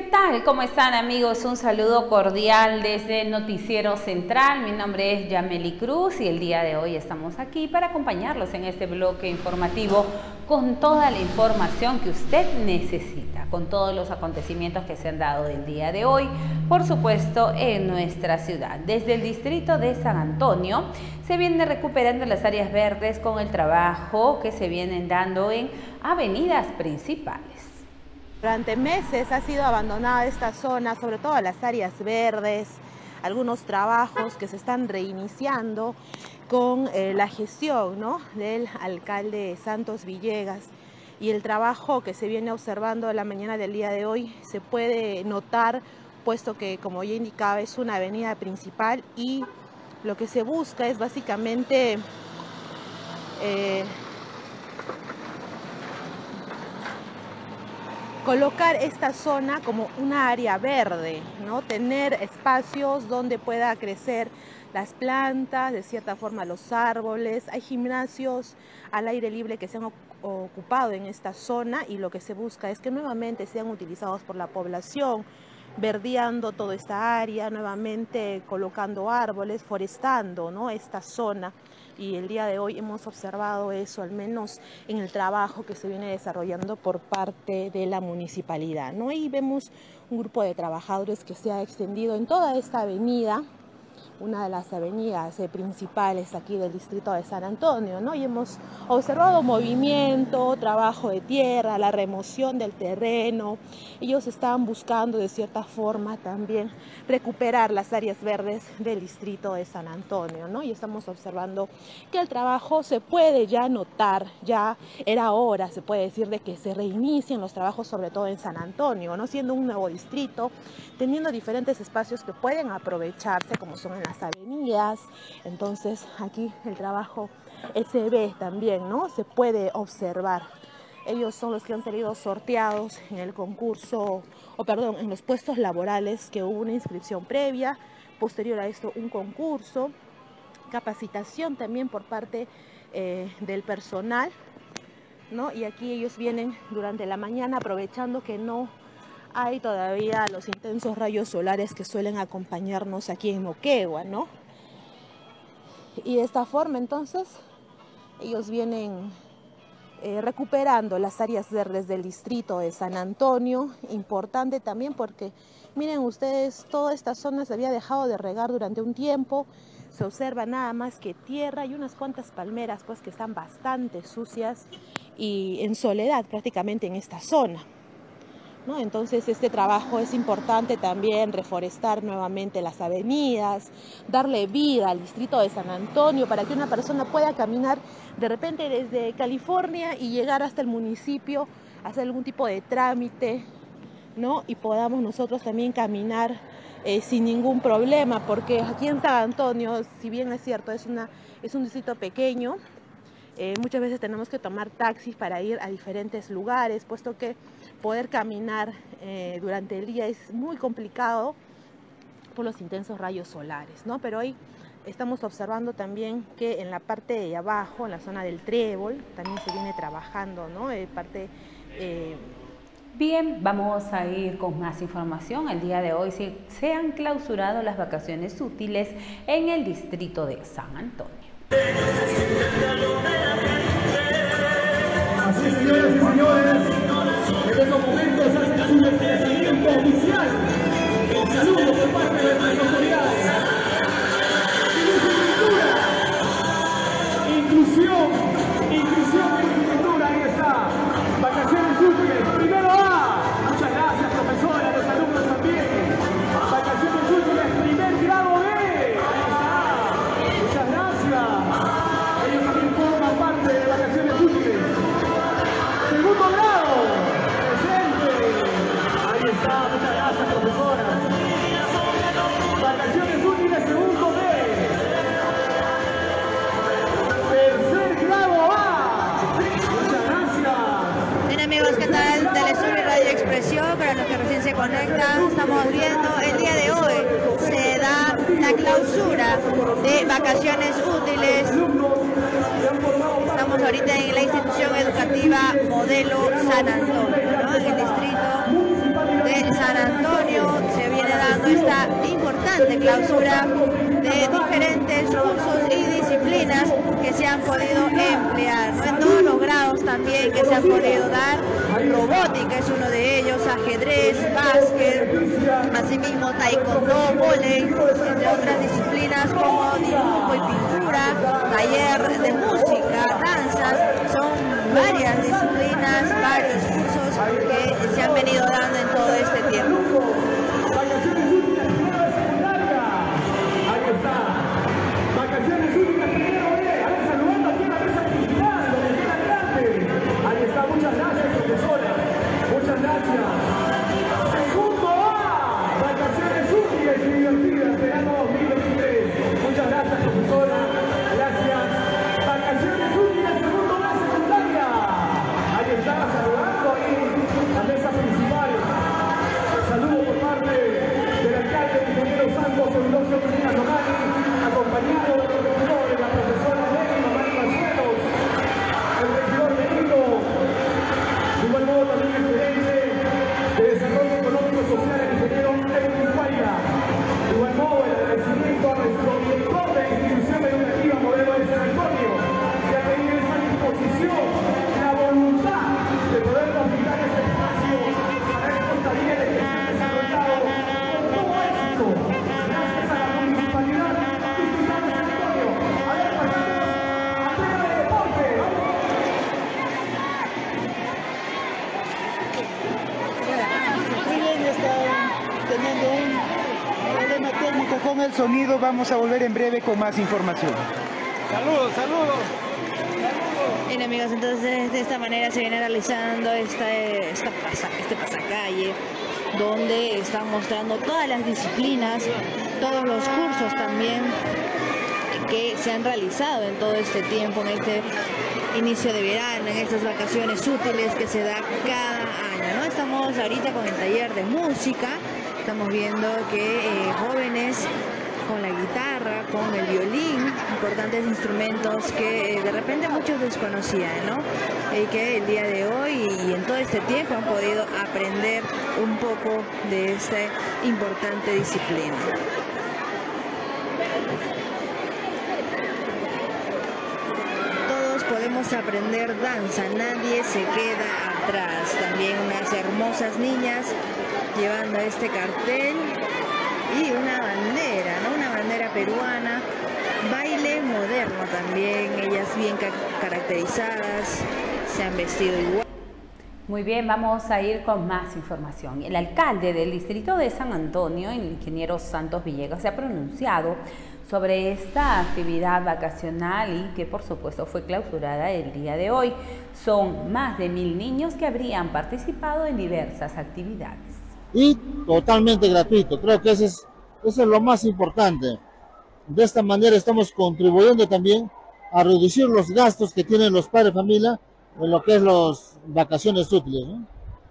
tal? ¿Cómo están, amigos? Un saludo cordial desde el Noticiero Central. Mi nombre es Yameli Cruz y el día de hoy estamos aquí para acompañarlos en este bloque informativo con toda la información que usted necesita, con todos los acontecimientos que se han dado el día de hoy, por supuesto, en nuestra ciudad. Desde el distrito de San Antonio se viene recuperando las áreas verdes con el trabajo que se vienen dando en avenidas principales. Durante meses ha sido abandonada esta zona, sobre todo las áreas verdes, algunos trabajos que se están reiniciando con la gestión, ¿no?, del alcalde Santos Villegas, y el trabajo que se viene observando la mañana del día de hoy se puede notar, puesto que, como ya indicaba, es una avenida principal y lo que se busca es básicamente colocar esta zona como una área verde, ¿no? Tener espacios donde pueda crecer las plantas, de cierta forma los árboles. Hay gimnasios al aire libre que se han ocupado en esta zona y lo que se busca es que nuevamente sean utilizados por la población, verdeando toda esta área, nuevamente colocando árboles, forestando, ¿no?, esta zona. Y el día de hoy hemos observado eso, al menos en el trabajo que se viene desarrollando por parte de la municipalidad, ¿no? Y vemos un grupo de trabajadores que se ha extendido en toda esta avenida, una de las avenidas principales aquí del distrito de San Antonio, ¿no? Y hemos observado movimiento, trabajo de tierra, la remoción del terreno. Ellos están buscando de cierta forma también recuperar las áreas verdes del distrito de San Antonio, ¿no? Y estamos observando que el trabajo se puede ya notar, ya era hora, se puede decir, de que se reinicien los trabajos, sobre todo en San Antonio, ¿no? Siendo un nuevo distrito, teniendo diferentes espacios que pueden aprovecharse, como son en las avenidas. Entonces aquí el trabajo se ve también, ¿no? Se puede observar. Ellos son los que han salido sorteados en el concurso, en los puestos laborales, que hubo una inscripción previa, posterior a esto un concurso, capacitación también por parte del personal, ¿no? Y aquí ellos vienen durante la mañana, aprovechando que no hay todavía los intensos rayos solares que suelen acompañarnos aquí en Moquegua, ¿no? Y de esta forma, entonces, ellos vienen recuperando las áreas verdes del distrito de San Antonio. Importante también porque, miren ustedes, toda esta zona se había dejado de regar durante un tiempo. Se observa nada más que tierra y unas cuantas palmeras, pues, que están bastante sucias y en soledad prácticamente en esta zona, ¿no? Entonces este trabajo es importante también, reforestar nuevamente las avenidas, darle vida al distrito de San Antonio para que una persona pueda caminar de repente desde California y llegar hasta el municipio, hacer algún tipo de trámite, ¿no? Y podamos nosotros también caminar sin ningún problema, porque aquí en San Antonio, si bien es cierto, es un distrito pequeño, muchas veces tenemos que tomar taxis para ir a diferentes lugares, puesto que poder caminar durante el día es muy complicado por los intensos rayos solares, ¿no? Pero hoy estamos observando también que en la parte de abajo, en la zona del Trébol, también se viene trabajando, ¿no? Bien, vamos a ir con más información. El día de hoy se han clausurado las vacaciones útiles en el distrito de San Antonio. Así, señoras y señores, en estos momentos hace su desplazamiento oficial. El saludo por parte de nuestras autoridades. Inclusión en cultura, ahí está. Vacaciones útiles, primero A. Muchas gracias, profesora, los alumnos también. Vacaciones útiles, primer grado B. Ahí está. Muchas gracias. Ellos también forman parte de vacaciones útiles. Segundo grado, presente. Ahí está, muchas gracias, profesora. Vacaciones útiles, segundo B. Tercer grado A. Muchas gracias. Bien, amigos, ¿qué tal? Telesur y Radio Expresión, para los que recién se conectan, estamos viendo el día de hoy se da la clausura de vacaciones útiles. Estamos ahorita en la institución educativa Modelo San Antonio, ¿no? En el distrito de San Antonio. esta importante clausura de diferentes cursos y disciplinas que se han podido emplear, ¿no? En todos los grados también que se han podido dar. Robótica es uno de ellos, ajedrez, básquet, asimismo taekwondo, vóley, entre otras disciplinas como dibujo y pintura, taller de música, danzas. Son varias disciplinas, varios cursos que se han venido dando en todo este tiempo. Vacaciones útiles primero de secundaria. Ahí está. Vacaciones útiles primero B. A ver, saludando aquí en la mesa principal, donde está adelante. Ahí está, muchas gracias, profesora. Muchas gracias. Segundo A. Vacaciones útiles y divertidas, verano 2023. Muchas gracias, profesora. Gracias. Vacaciones útiles, segundo A, secundaria. Ahí está, saludando ahí la mesa principal. Saludo por parte del alcalde ingeniero Santos Eulogio Medina Tomani, acompañado del profesor de la profesora Leni Mamani Marcelos, el regidor Benito, de igual modo también el gerente de Desarrollo Económico y Social, el ingeniero Edwin Guaira. De igual modo el agradecimiento a nuestro director de la institución educativa Modelo de San Antonio, que ha tenido esa disposición, la voluntad de poder brindar ese espacio para estos talleres que se han desarrollado con todo éxito, gracias a la municipalidad distrital de San Antonio. A ver, pasamos a tema de deporte. Muy bien, está teniendo un problema técnico con el sonido. Vamos a volver en breve con más información. Saludos, saludos. Bien, amigos, entonces de esta manera se viene realizando este pasacalle, donde están mostrando todas las disciplinas, todos los cursos también que se han realizado en todo este tiempo, en este inicio de verano, en estas vacaciones útiles que se da cada año, ¿no? Estamos ahorita con el taller de música, estamos viendo que jóvenes con la guitarra, con el violín, importantes instrumentos que de repente muchos desconocían, ¿no? Y que el día de hoy y en todo este tiempo han podido aprender un poco de esta importante disciplina. Todos podemos aprender danza, nadie se queda atrás. También unas hermosas niñas llevando este cartel y una bandera, ¿no? Una bandera peruana, baile moderno también, ellas bien caracterizadas, se han vestido igual. Muy bien, vamos a ir con más información. El alcalde del distrito de San Antonio, el ingeniero Santos Villegas, se ha pronunciado sobre esta actividad vacacional y que por supuesto fue clausurada el día de hoy. Son más de 1000 niños que habrían participado en diversas actividades. Y totalmente gratuito. Creo que eso es lo más importante. De esta manera estamos contribuyendo también a reducir los gastos que tienen los padres de familia en lo que es las vacaciones útiles, ¿no?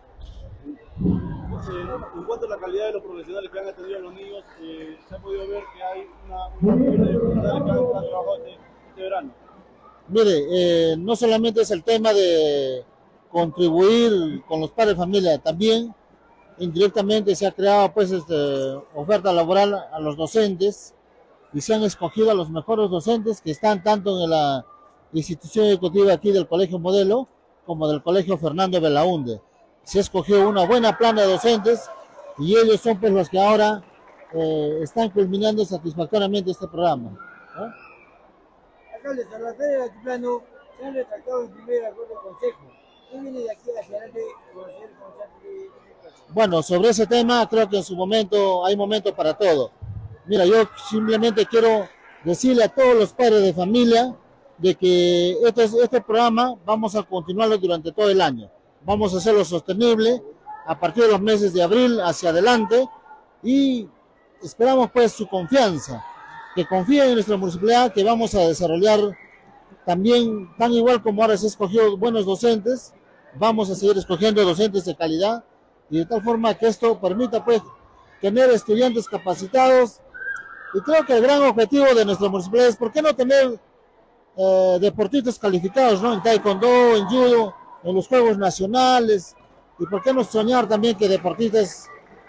En cuanto a la calidad de los profesionales que han atendido a los niños, se ha podido ver que hay una de profesionales que han trabajado este verano. Mire, no solamente es el tema de contribuir con los padres de familia, también indirectamente se ha creado pues oferta laboral a los docentes y se han escogido a los mejores docentes que están tanto en la institución educativa aquí del Colegio Modelo como del Colegio Fernando Belaúnde. Se escogió una buena plana de docentes y ellos son pues los que ahora están culminando satisfactoriamente este programa, ¿no? Alcalde, a la Feria de Altiplano se han retractado el primer acuerdo de consejo. ¿Qué viene de aquí hacia adelante conocer el consejo de Bueno, sobre ese tema creo que en su momento hay momento para todo. Mira, yo simplemente quiero decirle a todos los padres de familia de que este programa vamos a continuarlo durante todo el año. Vamos a hacerlo sostenible a partir de los meses de abril hacia adelante y esperamos pues su confianza, que confíen en nuestra municipalidad, que vamos a desarrollar también, tan igual como ahora se escogió buenos docentes, vamos a seguir escogiendo docentes de calidad y de tal forma que esto permita pues tener estudiantes capacitados. Y creo que el gran objetivo de nuestra municipalidad es ¿por qué no tener deportistas calificados, ¿no? En taekwondo, en judo, en los juegos nacionales, y por qué no soñar también que deportistas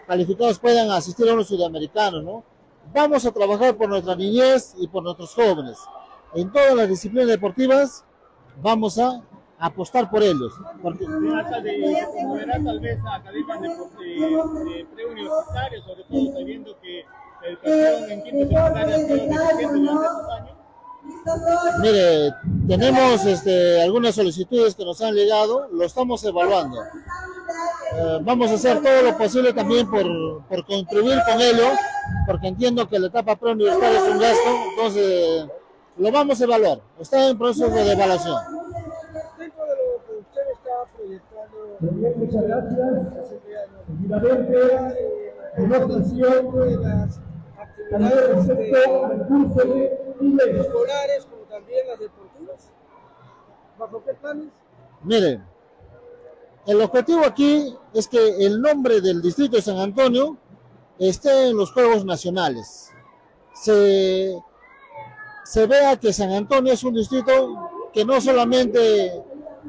calificados puedan asistir a los sudamericanos, ¿no? Vamos a trabajar por nuestra niñez y por nuestros jóvenes. En todas las disciplinas deportivas vamos a apostar por ellos. Porque... ¿Moverá tal vez a academias de preuniversitarios, sobre todo sabiendo que la educación en quinto secundaria ha sido deficiente durante estos años? Mire, tenemos algunas solicitudes que nos han llegado, lo estamos evaluando. Vamos a hacer todo lo posible también por contribuir con ello, porque entiendo que la etapa preuniversitaria es un gasto, entonces lo vamos a evaluar, está en proceso de evaluación. Dentro de lo que usted está proyectando, Muchas gracias. Seguidamente, en ocasión de las actividades escolares como también las deportivas, ¿bajo qué planes? Miren, el objetivo aquí es que el nombre del distrito de San Antonio esté en los Juegos Nacionales. Se vea que San Antonio es un distrito que no solamente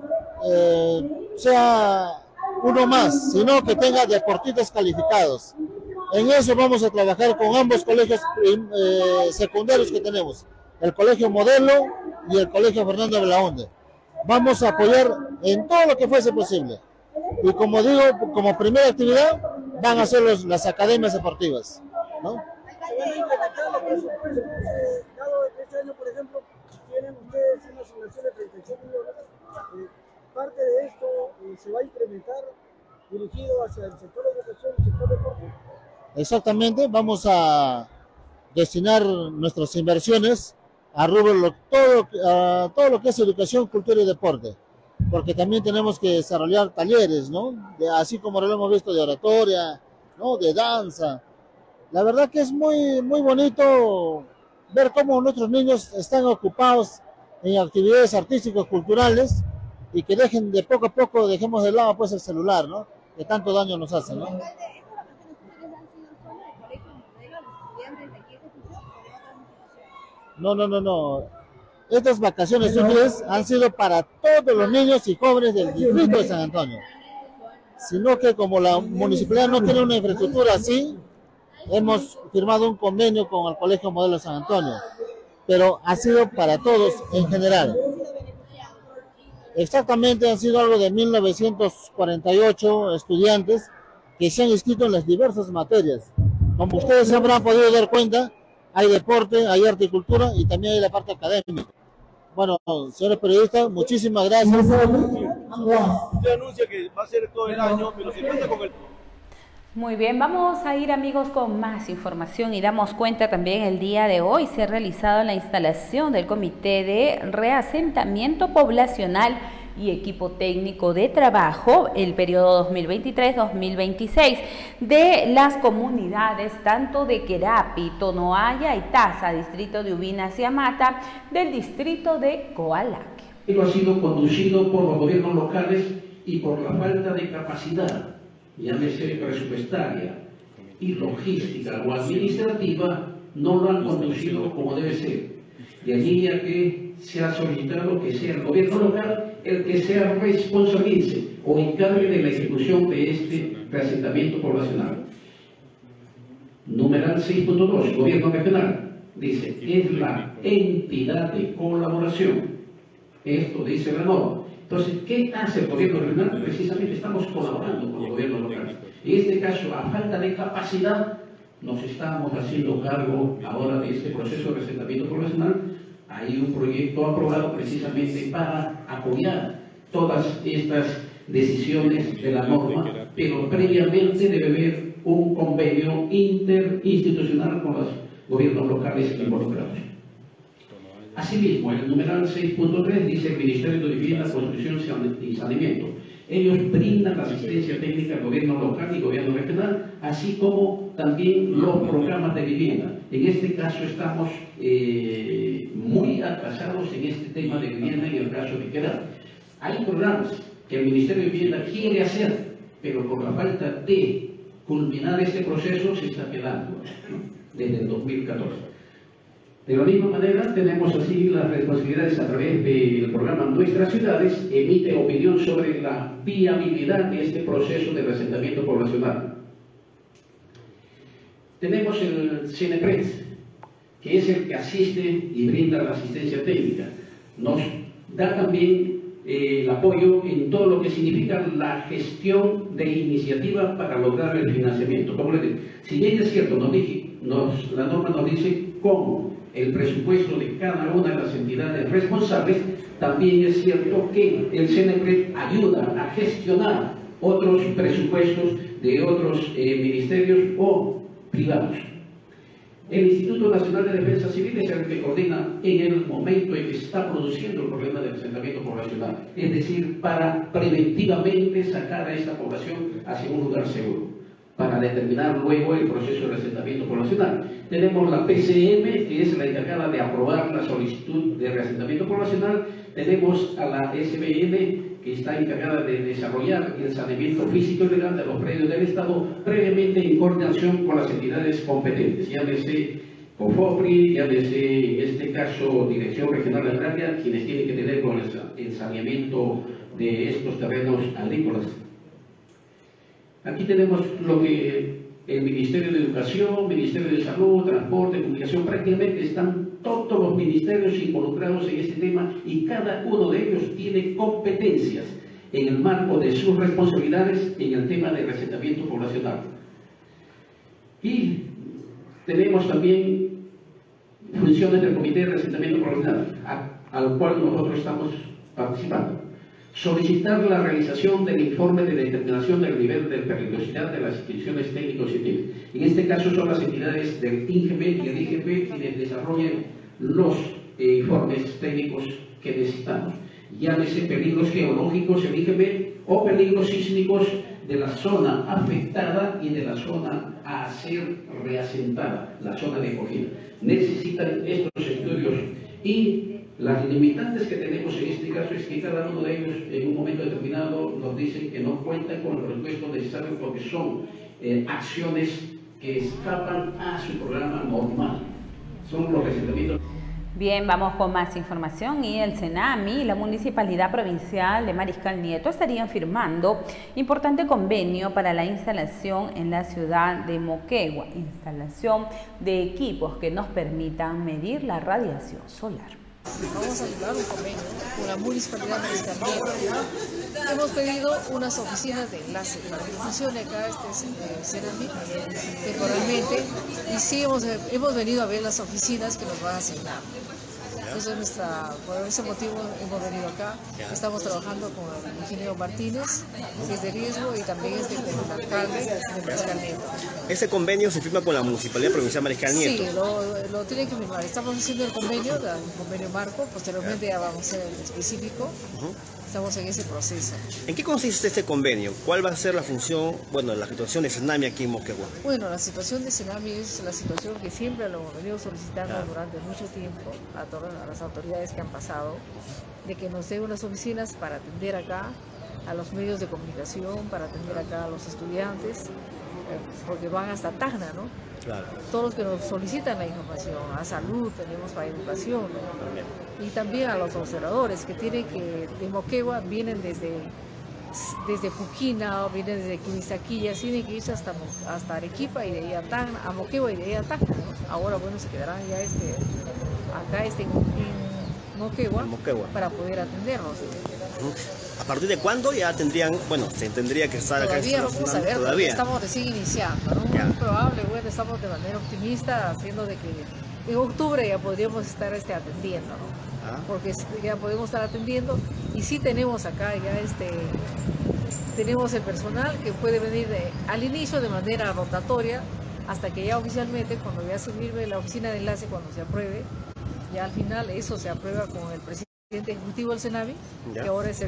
sea uno más, sino que tenga deportistas calificados. En eso vamos a trabajar con ambos colegios secundarios que tenemos, el Colegio Modelo y el Colegio Fernando Belaúnde. Vamos a apoyar en todo lo que fuese posible. Y como digo, como primera actividad van a ser las academias deportivas, ¿no? Se van a implementar los presupuestos. Dado este año, por ejemplo, tienen ustedes una asignación de 36 millones. Parte de esto se va a incrementar dirigido hacia el sector de educación y el sector deporte. Exactamente, vamos a destinar nuestras inversiones a rubro todo lo que es educación, cultura y deporte, porque también tenemos que desarrollar talleres, ¿no? Así como lo hemos visto de oratoria, ¿no? De danza. La verdad que es muy bonito ver cómo nuestros niños están ocupados en actividades artísticas, culturales, y que dejen de poco a poco, dejemos de lado pues el celular, ¿no? Que tanto daño nos hace, ¿no? No. Estas vacaciones útiles han sido para todos los niños y jóvenes del distrito de San Antonio. Sino que como la municipalidad no tiene una infraestructura así, hemos firmado un convenio con el Colegio Modelo San Antonio. Pero ha sido para todos en general. Exactamente, han sido algo de 1948 estudiantes que se han inscrito en las diversas materias. Como ustedes se habrán podido dar cuenta, hay deporte, hay arte y cultura y también hay la parte académica. Bueno, señores periodistas, muchísimas gracias. Usted anuncia que va a ser todo el año, pero se cuenta con el... Muy bien, vamos a ir amigos con más información y damos cuenta también el día de hoy se ha realizado la instalación del Comité de Reasentamiento Poblacional y Equipo Técnico de Trabajo el periodo 2023-2026 de las comunidades tanto de Querapi, Tonoaya y Taza, distrito de Ubinas y Amata, del distrito de Coalaque. Esto ha sido conducido por los gobiernos locales y por la falta de capacidad, llámese presupuestaria y logística o administrativa, no lo han conducido como debe ser. De allí a que se ha solicitado que sea el gobierno local el que se responsabilice o encargue de la ejecución de este reasentamiento poblacional. Numeral 6.2, gobierno regional, dice, es la entidad de colaboración. Esto dice la norma. Entonces, ¿qué hace el gobierno regional? Precisamente estamos colaborando con el gobierno local. En este caso, a falta de capacidad, nos estamos haciendo cargo ahora de este proceso de reasentamiento poblacional. Hay un proyecto aprobado precisamente para apoyar todas estas decisiones de la norma, pero previamente debe haber un convenio interinstitucional con los gobiernos locales involucrados. Asimismo, el numeral 6.3 dice el Ministerio de Vivienda, Construcción y Saneamiento. Ellos brindan la asistencia técnica al gobierno local y gobierno regional, así como también los programas de vivienda. En este caso estamos muy atrasados en este tema de vivienda en el caso de Querapi. Hay programas que el Ministerio de Vivienda quiere hacer, pero por la falta de culminar este proceso se está quedando, ¿no? Desde el 2014. De la misma manera, tenemos así las responsabilidades a través del programa Nuestras Ciudades, emite opinión sobre la viabilidad de este proceso de reasentamiento poblacional. Tenemos el CENEPRED, que es el que asiste y brinda la asistencia técnica. Nos da también el apoyo en todo lo que significa la gestión de iniciativa para lograr el financiamiento. Como les digo, si bien es cierto, la norma nos dice cómo el presupuesto de cada una de las entidades responsables, también es cierto que el CENEPRED ayuda a gestionar otros presupuestos de otros ministerios o privados. El Instituto Nacional de Defensa Civil es el que coordina en el momento en que se está produciendo el problema del asentamiento poblacional, es decir, para preventivamente sacar a esta población hacia un lugar seguro, para determinar luego el proceso de asentamiento poblacional. Tenemos la PCM, que es la encargada de aprobar la solicitud de reasentamiento poblacional. Tenemos a la SBN, que está encargada de desarrollar el saneamiento físico y legal de los predios del Estado, previamente en coordinación con las entidades competentes, llámese COFOPRI, llámese en este caso Dirección Regional Agraria, quienes tienen que tener con el saneamiento de estos terrenos agrícolas. Aquí tenemos lo que el Ministerio de Educación, Ministerio de Salud, Transporte, Comunicación, prácticamente están todos los ministerios involucrados en este tema y cada uno de ellos tiene competencias en el marco de sus responsabilidades en el tema de reasentamiento poblacional. Y tenemos también funciones del Comité de Reasentamiento Poblacional, al cual nosotros estamos participando. Solicitar la realización del informe de determinación del nivel de peligrosidad de las instituciones técnico-científicas. En este caso son las entidades del INGB y el IGP quienes desarrollan los informes técnicos que necesitamos. Llámese peligros geológicos, el IGB, o peligros sísmicos de la zona afectada y de la zona a ser reasentada, la zona de acogida. Necesitan estos estudios y las limitantes que tenemos en este caso es que cada uno de ellos en un momento determinado nos dicen que no cuentan con los recursos necesarios porque son acciones que escapan a su programa normal. Son los reasentamientos. Bien, vamos con más información y el CENAMI y la Municipalidad Provincial de Mariscal Nieto estarían firmando importante convenio para la instalación en la ciudad de Moquegua, instalación de equipos que nos permitan medir la radiación solar. Vamos a firmar un convenio con la Municipalidad de Mariscal Nieto. Hemos pedido unas oficinas de enlace para que funcione acá CENAMI temporalmente y sí hemos venido a ver las oficinas que nos van a asignar. Entonces por ese motivo hemos venido acá. Estamos trabajando con el ingeniero Martínez, que es de riesgo, y también con el alcalde de Mariscal Nieto. ¿Ese convenio se firma con la Municipalidad Provincial de Mariscal Nieto? Sí, lo tienen que firmar. Estamos haciendo el convenio marco, posteriormente ya vamos a hacer el específico. Estamos en ese proceso. ¿En qué consiste este convenio? ¿Cuál va a ser la función, la situación de CENAMI aquí en Moquegua? Bueno, la situación de CENAMI es la situación que siempre lo hemos venido solicitando durante mucho tiempo a todas las autoridades que han pasado, de que nos den unas oficinas para atender acá a los medios de comunicación, para atender acá a los estudiantes, porque van hasta Tacna, ¿no? Claro. Todos los que nos solicitan la información, a salud tenemos para educación, ¿no? Y también a los observadores que tienen que, de Moquegua, vienen desde Puquina, o vienen desde Quimisaquilla, tienen que irse hasta Arequipa y de ahí a Tacna, a Moquegua y de ahí a Tacna, ¿no? Ahora, bueno, se quedarán ya acá en Moquegua para poder atendernos. ¿A partir de cuándo ya tendrían, se tendría que estar acá? Todavía vamos a ver, todavía estamos recién iniciando, ¿no? Muy probable, estamos de manera optimista, haciendo de que en octubre ya podríamos estar atendiendo, ¿no? Porque ya podemos estar atendiendo y sí tenemos acá ya tenemos el personal que puede venir al inicio de manera rotatoria hasta que ya oficialmente, cuando ya se firme la oficina de enlace, cuando se apruebe, ya al final eso se aprueba con el presidente ejecutivo del CENAMI, que ahora es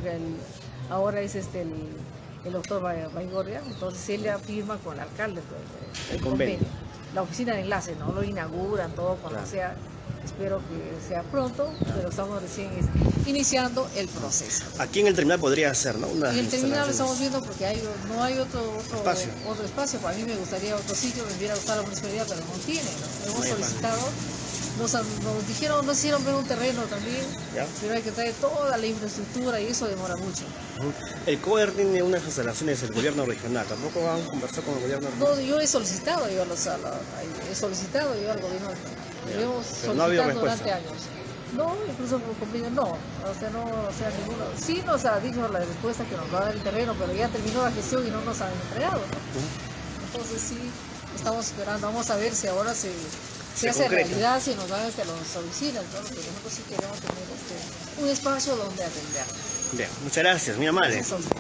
el doctor Baigorria. Entonces él ya firma con el alcalde el convenio. La oficina de enlace, ¿no? Lo inauguran todo cuando sea. Espero que sea pronto, pero estamos recién iniciando el proceso. Aquí en el terminal podría ser, ¿no? En el terminal lo estamos viendo porque no hay otro espacio. Para mí me gustaría otro sitio, me hubiera gustado la municipalidad, pero no tiene, ¿no? Hemos solicitado Nos dijeron, nos hicieron ver un terreno también, ¿Ya? pero hay que traer toda la infraestructura y eso demora mucho. El COER tiene unas instalaciones del gobierno regional, ¿tampoco han conversado con el gobierno regional? No, yo he solicitado llevarlos al gobierno. Llevamos Pero no ha habido solicitando durante respuesta. años. No, incluso por convenio no, ninguno. Sí nos ha dicho la respuesta que nos va a dar el terreno, pero ya terminó la gestión y no nos han entregado, ¿no? Entonces sí, estamos esperando, vamos a ver si ahora se hace concreta. realidad, si nos van a las oficinas, ¿no? Porque nosotros sí queremos tener un espacio donde atender. Bien, muchas gracias, muy amable.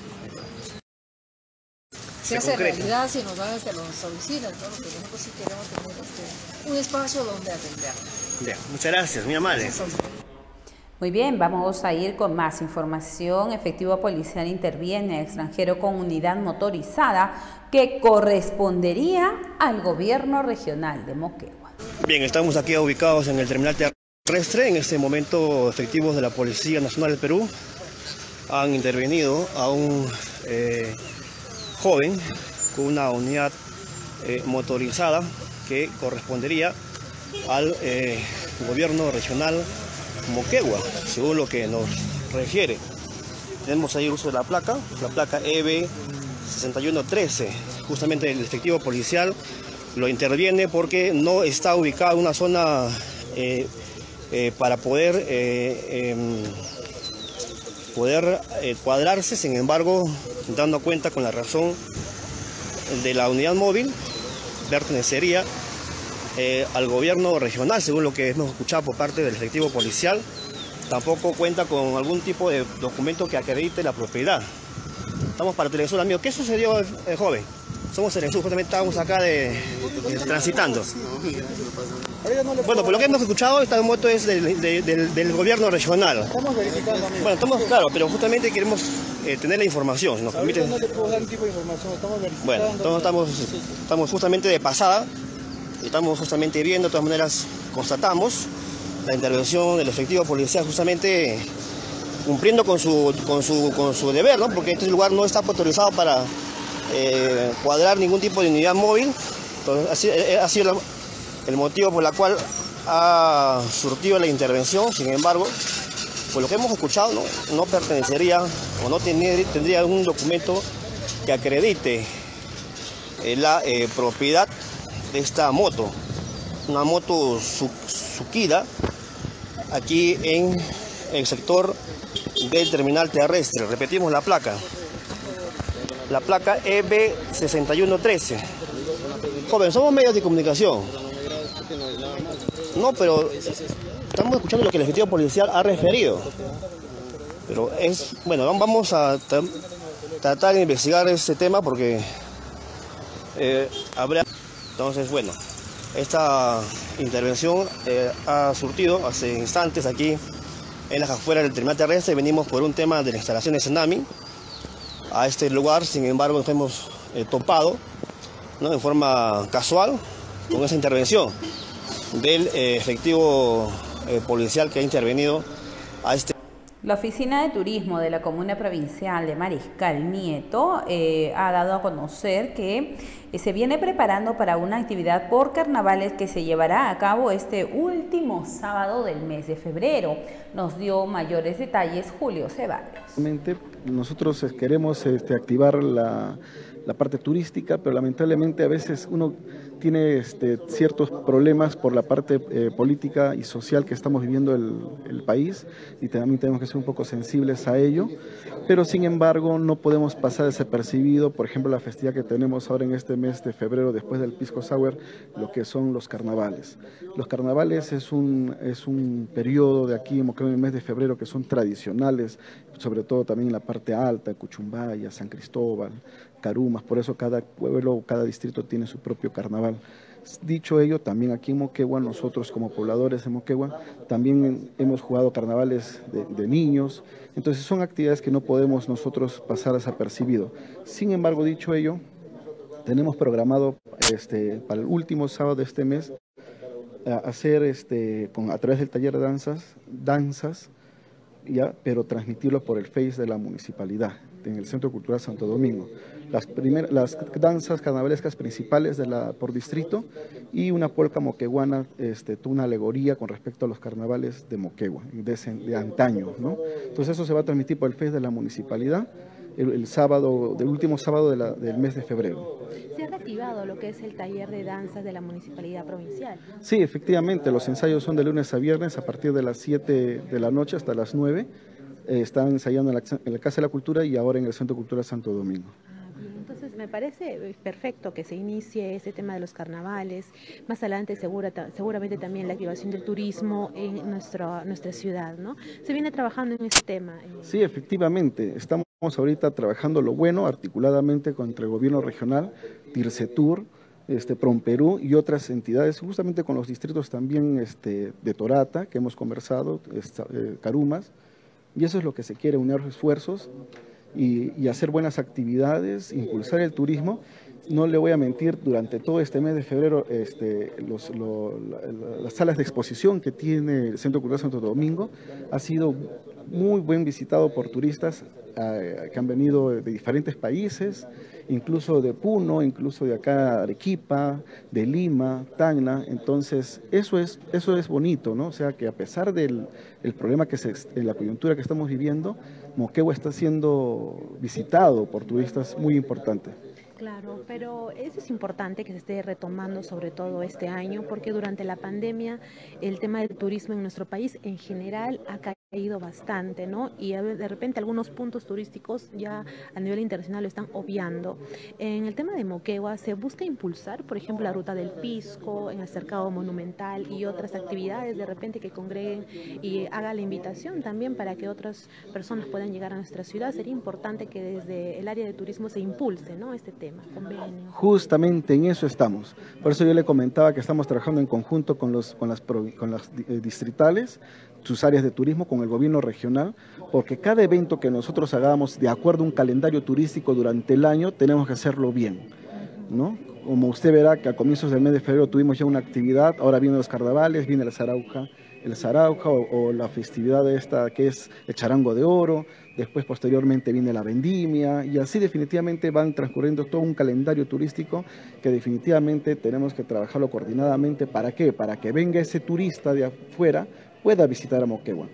Se hace realidad si nos van a las oficinas, ¿no? Porque nosotros sí queremos tener un espacio donde atender. Bien, muchas gracias, muy amable. Muy bien, vamos a ir con más información. Efectivo policial interviene extranjero con unidad motorizada que correspondería al gobierno regional de Moquegua. Bien, estamos aquí ubicados en el terminal terrestre. En este momento, efectivos de la Policía Nacional del Perú han intervenido a un joven con una unidad motorizada que correspondería al gobierno regional Moquegua, según lo que nos refiere. Tenemos ahí el uso de la placa EB 6113. Justamente el efectivo policial lo interviene porque no está ubicado en una zona para poder cuadrarse. Sin embargo, dando cuenta con la razón de la unidad móvil, pertenecería al gobierno regional, según lo que hemos escuchado por parte del efectivo policial. Tampoco cuenta con algún tipo de documento que acredite la propiedad. Estamos para Telesur, amigo. ¿Qué sucedió, joven? Somos Telesur, justamente estábamos acá transitando. Bueno, por lo que hemos escuchado, esta moto es del gobierno regional. Estamos verificando, amigo. Bueno, estamos claro, pero justamente queremos tener la información, si nos permite. No le puedo dar un tipo de información, estamos verificando. Bueno, entonces estamos justamente de pasada. Estamos justamente viendo, de todas maneras constatamos la intervención del efectivo policial justamente cumpliendo con su deber, ¿no? Porque este lugar no está autorizado para cuadrar ningún tipo de unidad móvil. Entonces, ha sido el motivo por el cual ha surtido la intervención. Sin embargo, por lo que hemos escuchado, no pertenecería o no tendría un documento que acredite la propiedad de esta moto, una moto Sukida, aquí en el sector del terminal terrestre. Repetimos la placa EB 6113. Joven, somos medios de comunicación. No, pero estamos escuchando lo que el efectivo policial ha referido. Pero bueno, vamos a tratar de investigar este tema porque habrá. Entonces, bueno, esta intervención ha surtido hace instantes aquí en las afueras del terminal terrestre. Venimos por un tema de la instalación de Senami a este lugar. Sin embargo, nos hemos topado, ¿no?, en forma casual con esa intervención del efectivo policial que ha intervenido a este. La Oficina de Turismo de la Comuna Provincial de Mariscal Nieto ha dado a conocer que se viene preparando para una actividad por carnavales que se llevará a cabo este último sábado del mes de febrero. Nos dio mayores detalles Julio Ceballos. Nosotros queremos activar la parte turística, pero lamentablemente a veces uno tiene ciertos problemas por la parte política y social que estamos viviendo el país, y también tenemos que ser un poco sensibles a ello, pero sin embargo no podemos pasar desapercibido, por ejemplo, la festividad que tenemos ahora en este mes de febrero después del Pisco Sour, lo que son los carnavales. Los carnavales es un periodo de aquí en Moquegua, en el mes de febrero, que son tradicionales, sobre todo también en la parte alta, Cuchumbaya, San Cristóbal, Carumas. Por eso cada pueblo, cada distrito tiene su propio carnaval. Dicho ello, también aquí en Moquegua, nosotros como pobladores de Moquegua, también hemos jugado carnavales de niños. Entonces son actividades que no podemos nosotros pasar desapercibido. Sin embargo, dicho ello, tenemos programado para el último sábado de este mes hacer a través del taller de danzas ya, pero transmitirlo por el Face de la municipalidad, en el Centro Cultural Santo Domingo. Las danzas carnavalescas principales por distrito y una polca moqueguana, una alegoría con respecto a los carnavales de Moquegua, de antaño, ¿no? Entonces eso se va a transmitir por el Face de la municipalidad el último sábado del mes de febrero. ¿Se ha reactivado lo que es el taller de danzas de la municipalidad provincial? Sí, efectivamente, los ensayos son de lunes a viernes a partir de las 7 de la noche hasta las 9. Están ensayando en la Casa de la Cultura y ahora en el Centro Cultural Santo Domingo. Entonces me parece perfecto que se inicie ese tema de los carnavales, más adelante seguramente también la activación del turismo en nuestra ciudad, ¿no? Se viene trabajando en ese tema. Sí, efectivamente, estamos ahorita trabajando lo bueno articuladamente entre el gobierno regional, Tirsetur, Promperú y otras entidades, justamente con los distritos también de Torata, que hemos conversado, Carumas, y eso es lo que se quiere, unir esfuerzos y hacer buenas actividades, impulsar el turismo. No le voy a mentir, durante todo este mes de febrero, las salas de exposición que tiene el Centro Cultural Santo Domingo ha sido muy bien visitado por turistas que han venido de diferentes países, incluso de Puno, incluso de acá Arequipa, de Lima, Tacna. Entonces eso es bonito, ¿no? O sea que a pesar del problema la coyuntura que estamos viviendo, Moquegua está siendo visitado por turistas muy importantes. Claro, pero eso es importante que se esté retomando sobre todo este año, porque durante la pandemia el tema del turismo en nuestro país en general ha caído bastante, ¿no? Y de repente algunos puntos turísticos ya a nivel internacional lo están obviando. En el tema de Moquegua se busca impulsar, por ejemplo, la ruta del Pisco, en el cercado monumental y otras actividades de repente que congreguen y haga la invitación también para que otras personas puedan llegar a nuestra ciudad. Sería importante que desde el área de turismo se impulse, ¿no?, este tema. Convenio. Justamente en eso estamos. Por eso yo le comentaba que estamos trabajando en conjunto con las distritales, sus áreas de turismo, con el gobierno regional, porque cada evento que nosotros hagamos de acuerdo a un calendario turístico durante el año, tenemos que hacerlo bien, ¿no? Como usted verá que a comienzos del mes de febrero tuvimos ya una actividad, ahora vienen los carnavales, viene el Sarauja o la festividad esta que es el Charango de Oro, después posteriormente viene la Vendimia, y así definitivamente van transcurriendo todo un calendario turístico que definitivamente tenemos que trabajarlo coordinadamente. ¿Para qué? Para que venga ese turista de afuera, pueda visitar a Moquegua.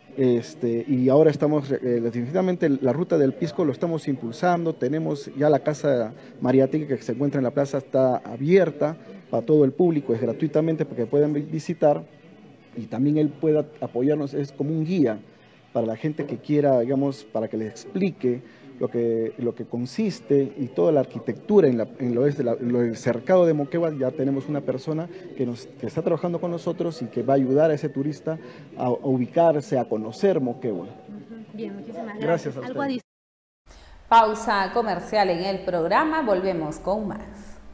Y ahora estamos, definitivamente la ruta del Pisco lo estamos impulsando, tenemos ya la Casa Mariática que se encuentra en la plaza, está abierta para todo el público, es gratuitamente para que puedan visitar, y también él pueda apoyarnos, es como un guía para la gente que quiera, digamos, para que les explique lo que consiste y toda la arquitectura en lo del cercado de Moquegua. Ya tenemos una persona que está trabajando con nosotros y que va a ayudar a ese turista a ubicarse, a conocer Moquegua. Bien, muchísimas gracias. Gracias a ustedes. Pausa comercial en el programa, volvemos con más.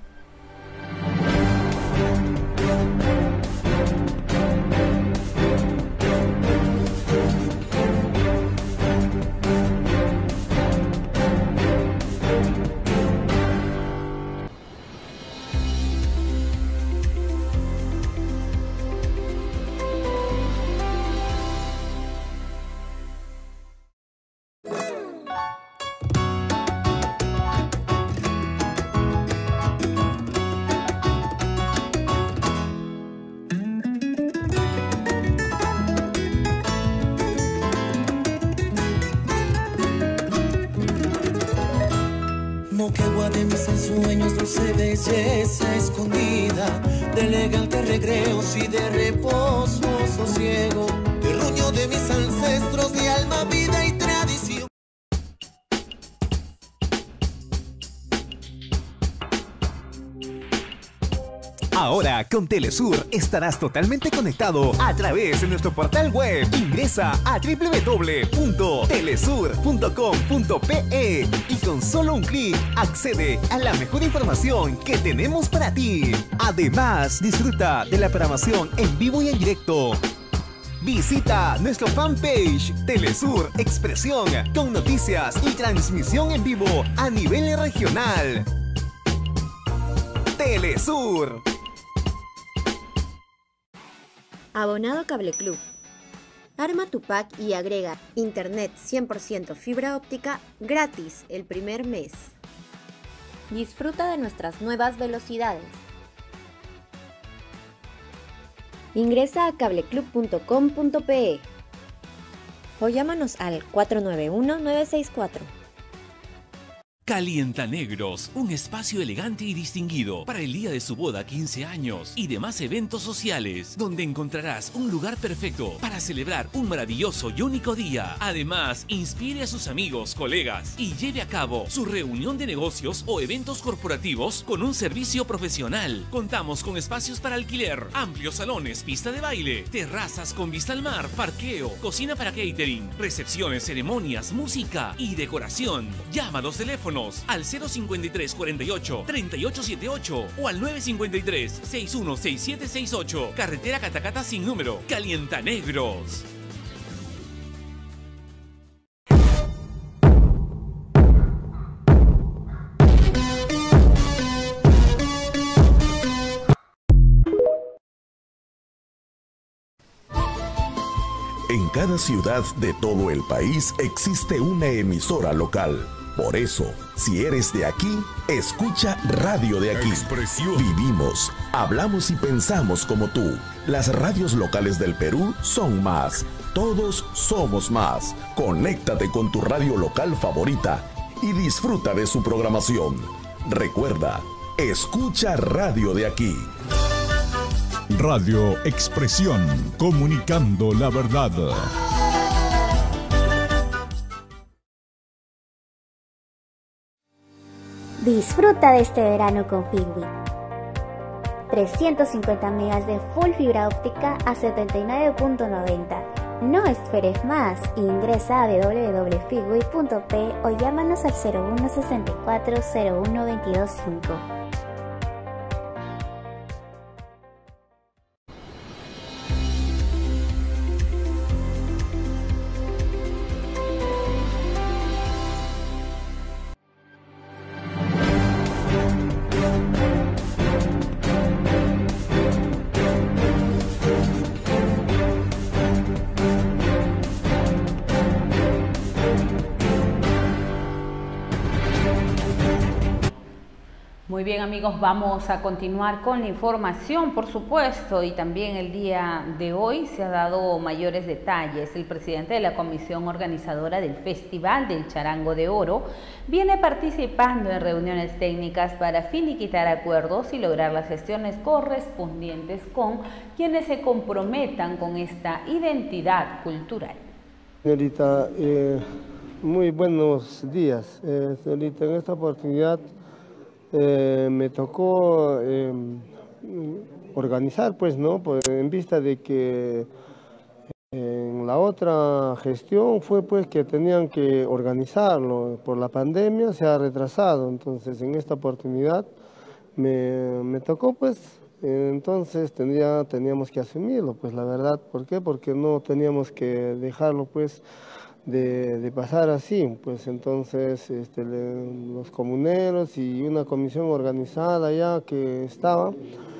Moquegua de mis ensueños, dulce belleza escondida, de elegantes recreos y de reposo sosiego, terruño de mis ancestros de alma, vida y tradición. Ahora con Telesur estarás totalmente conectado a través de nuestro portal web. Ingresa a www.telesur.com.pe y con solo un clic accede a la mejor información que tenemos para ti. Además, disfruta de la programación en vivo y en directo. Visita nuestro fanpage Telesur Expresión con noticias y transmisión en vivo a nivel regional. Telesur. Abonado Cable Club. Arma tu pack y agrega Internet 100% fibra óptica gratis el primer mes. Disfruta de nuestras nuevas velocidades. Ingresa a cableclub.com.pe o llámanos al 491-964. Calientanegros, un espacio elegante y distinguido para el día de su boda, 15 años y demás eventos sociales, donde encontrarás un lugar perfecto para celebrar un maravilloso y único día. Además, inspire a sus amigos, colegas y lleve a cabo su reunión de negocios o eventos corporativos con un servicio profesional. Contamos con espacios para alquiler, amplios salones, pista de baile, terrazas con vista al mar, parqueo, cocina para catering, recepciones, ceremonias, música y decoración. Llama a los teléfonos al 053 48 3878 o al 953 616768. Carretera Catacata sin número. Calientanegros. En cada ciudad de todo el país existe una emisora local. Por eso, si eres de aquí, escucha Radio de Aquí. Expresión. Vivimos, hablamos y pensamos como tú. Las radios locales del Perú son más. Todos somos más. Conéctate con tu radio local favorita y disfruta de su programación. Recuerda, escucha Radio de Aquí. Radio Expresión, comunicando la verdad. Disfruta de este verano con Figwi. 350 megas de full fibra óptica a 79.90. No esperes más. Ingresa a www.figwi.p o llámanos al 0164 01 225. Muy bien, amigos, vamos a continuar con la información, por supuesto, y también el día de hoy se ha dado mayores detalles. El presidente de la comisión organizadora del Festival del Charango de Oro viene participando en reuniones técnicas para finiquitar acuerdos y lograr las gestiones correspondientes con quienes se comprometan con esta identidad cultural. Señorita, muy buenos días. Señorita, en esta oportunidad me tocó organizar, pues, ¿no? Pues, en vista de que en la otra gestión fue, pues, que tenían que organizarlo. Por la pandemia se ha retrasado, entonces en esta oportunidad me tocó, pues, entonces teníamos que asumirlo, pues, la verdad. ¿Por qué? Porque no teníamos que dejarlo, pues, de pasar así, pues entonces los comuneros y una comisión organizada ya que estaba,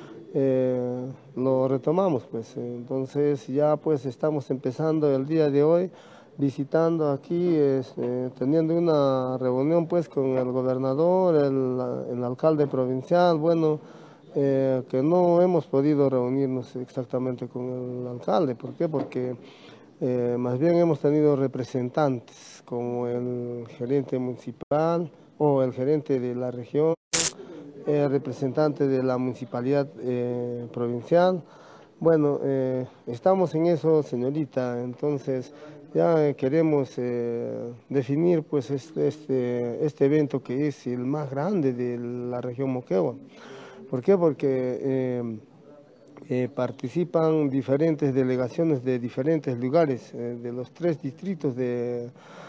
lo retomamos, pues entonces ya pues estamos empezando el día de hoy visitando aquí, teniendo una reunión pues con el gobernador, el alcalde provincial, bueno, que no hemos podido reunirnos exactamente con el alcalde. ¿Por qué? Porque más bien hemos tenido representantes como el gerente municipal o el gerente de la región, el representante de la municipalidad provincial. Bueno, estamos en eso, señorita, entonces ya queremos definir pues este evento que es el más grande de la región Moquegua. ¿Por qué? Porque participan diferentes delegaciones de diferentes lugares, de los 3 distritos de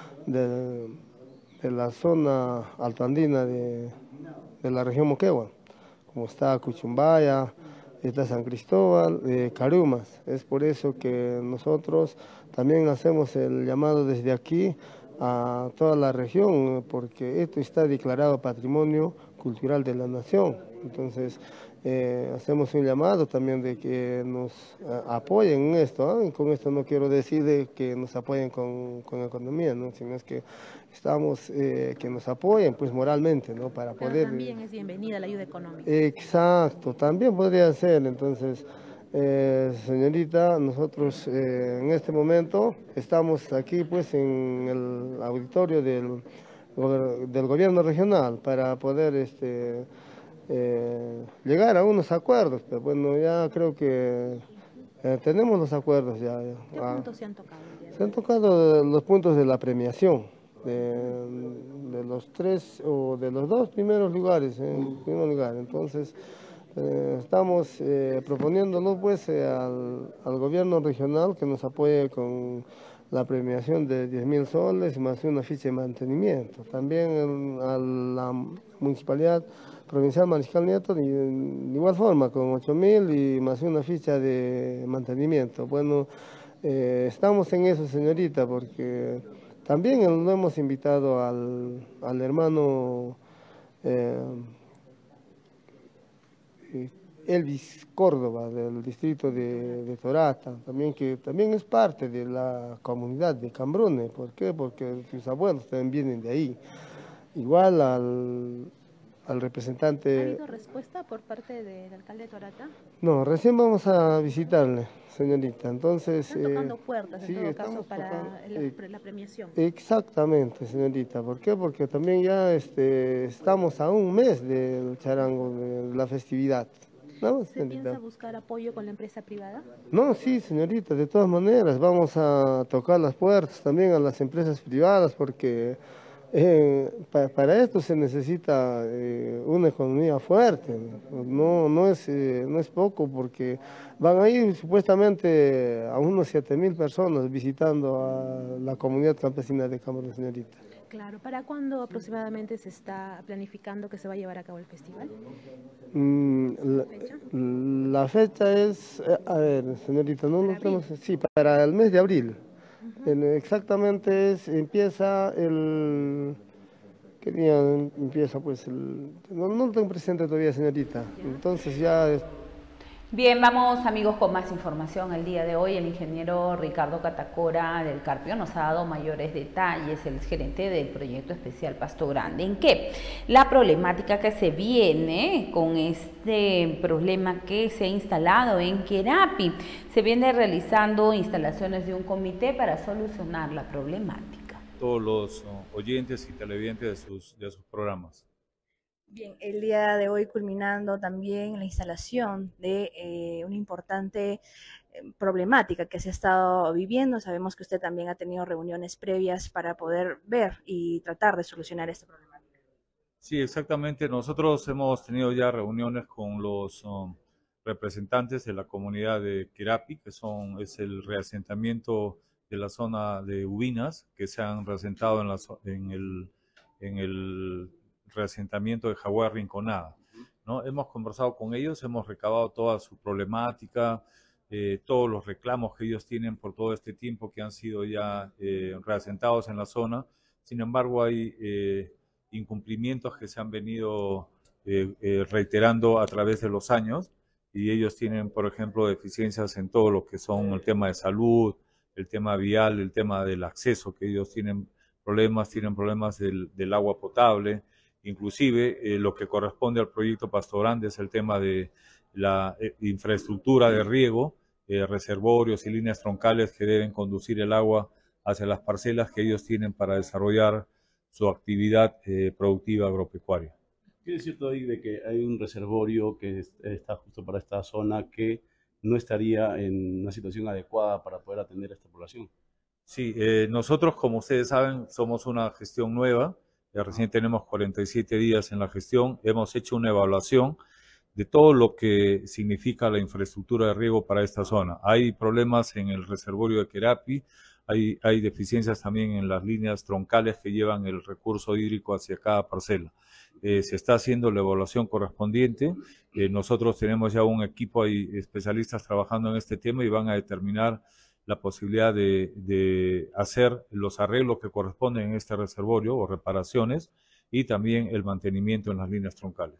la zona altoandina de la región Moquegua, como está Cuchumbaya, está San Cristóbal, Carumas. Es por eso que nosotros también hacemos el llamado desde aquí a toda la región, porque esto está declarado Patrimonio Cultural de la Nación. Entonces, hacemos un llamado también de que nos apoyen en esto, ¿eh? Y con esto no quiero decir de que nos apoyen con economía, ¿no? Sino es que estamos, que nos apoyen pues moralmente, ¿no? Para Pero poder... también es bienvenida la ayuda económica. Exacto, también podría ser. Entonces, señorita, nosotros en este momento estamos aquí pues en el auditorio del gobierno regional para poder llegar a unos acuerdos, pero bueno, ya creo que tenemos los acuerdos ya. ¿Qué puntos se han tocado? Se han tocado los puntos de la premiación, de los 3 o de los 2 primeros lugares, en primer lugar. Entonces, estamos proponiéndolo pues al gobierno regional que nos apoye con la premiación de 10.000 soles más una ficha de mantenimiento. También a la Municipalidad Provincial Mariscal Nieto, de igual forma, con 8.000 y más una ficha de mantenimiento. Bueno, estamos en eso, señorita, porque también lo hemos invitado al hermano Elvis Córdoba, del distrito de Torata, también, que también es parte de la comunidad de Cambrone. ¿Por qué? Porque sus abuelos también vienen de ahí. Igual al representante... ¿Ha habido respuesta por parte del alcalde de Torata? No, recién vamos a visitarle, señorita. Entonces... Están tocando puertas, sí, en todo caso, para la premiación. Exactamente, señorita. ¿Por qué? Porque también ya estamos a un mes del charango, de la festividad. ¿No, ¿Se piensa buscar apoyo con la empresa privada? No, sí, señorita, de todas maneras vamos a tocar las puertas también a las empresas privadas, porque para esto se necesita una economía fuerte. No es poco, porque van a ir supuestamente a unos 7.000 personas visitando a la comunidad campesina de Cambrone, señorita. Claro, ¿para cuándo aproximadamente se está planificando que se va a llevar a cabo el festival? La fecha es, a ver, señorita, no lo tenemos, sí, para el mes de abril. Exactamente empieza ¿qué día empieza? Pues no lo tengo presente todavía, señorita. Entonces ya... Bien, vamos amigos con más información el día de hoy. El ingeniero Ricardo Catacora del Carpio nos ha dado mayores detalles, el gerente del proyecto especial Pasto Grande. ¿En qué? La problemática que se viene con este problema que se ha instalado en Querapi. Se viene realizando instalaciones de un comité para solucionar la problemática. Todos los oyentes y televidentes de sus programas. Bien, el día de hoy culminando también la instalación de una importante problemática que se ha estado viviendo. Sabemos que usted también ha tenido reuniones previas para poder ver y tratar de solucionar esta problemática. Sí, exactamente. Nosotros hemos tenido ya reuniones con los representantes de la comunidad de Querapi, que es el reasentamiento de la zona de Ubinas, que se han reasentado en el reasentamiento de Jaguar Rinconada, ¿no? Hemos conversado con ellos, hemos recabado toda su problemática, todos los reclamos que ellos tienen por todo este tiempo que han sido ya reasentados en la zona. Sin embargo, hay incumplimientos que se han venido reiterando a través de los años, y ellos tienen, por ejemplo, deficiencias en todo lo que son el tema de salud, el tema vial, el tema del acceso, que ellos tienen problemas del agua potable. Inclusive lo que corresponde al proyecto Pasto Grande es el tema de la infraestructura de riego, reservorios y líneas troncales que deben conducir el agua hacia las parcelas que ellos tienen para desarrollar su actividad productiva agropecuaria. ¿Qué es cierto ahí de que hay un reservorio que está justo para esta zona que no estaría en una situación adecuada para poder atender a esta población? Sí, nosotros, como ustedes saben, somos una gestión nueva. Recién tenemos 47 días en la gestión. Hemos hecho una evaluación de todo lo que significa la infraestructura de riego para esta zona. Hay problemas en el reservorio de Querapi, hay deficiencias también en las líneas troncales que llevan el recurso hídrico hacia cada parcela. Se está haciendo la evaluación correspondiente. Nosotros tenemos ya un equipo de especialistas trabajando en este tema y van a determinar la posibilidad de hacer los arreglos que corresponden en este reservorio o reparaciones, y también el mantenimiento en las líneas troncales.